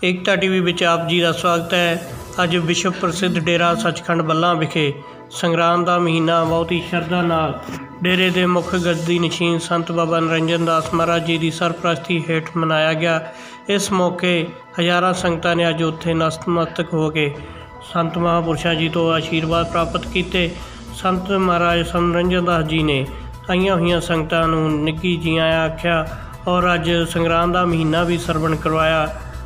एकता TV विच आप जी का स्वागत है। अज विश्व प्रसिद्ध डेरा सचखंड बल्लां विखे संगरांद का महीना बहुत ही शरधा नाल डेरे के मुख गद्दी नशीन संत बाबा निरंजन दास महाराज जी की सरपरस्ती हेठ मनाया गया। इस मौके हज़ारां संगतां ने अज उत्थे नतमस्तक हो के संत महापुरुषों जी तो आशीर्वाद प्राप्त किए। संत महाराज संत निरंजन दास जी ने आईयां हुई संगतां नूं निੱਘੀ जी आया आख्या और अज संगरांद का महीना भी सरवण करवाया।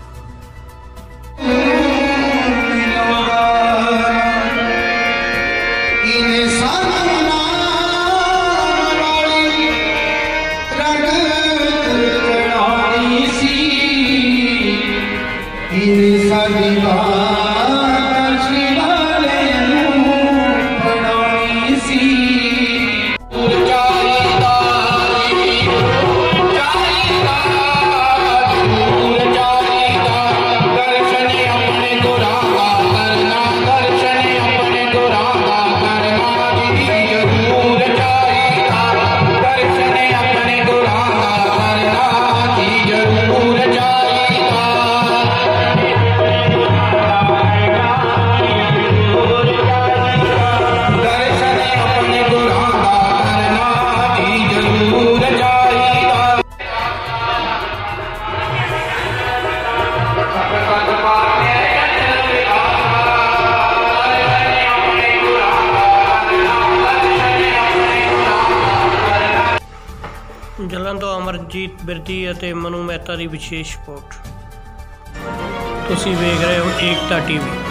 जलन तो अमरजीत बिरदी ਅਤੇ मनु मेहता की विशेष रिपोर्ट। तुसीं वेख रहे हो एकता टीवी।